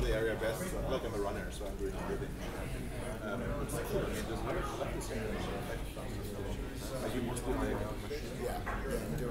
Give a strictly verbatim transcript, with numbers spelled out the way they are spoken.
the area best. Like I'm a runner, so I'm doing everything. Um, it's cool. I mean, just I like this thing. I do mostly my machine. Yeah, yeah, I'm doing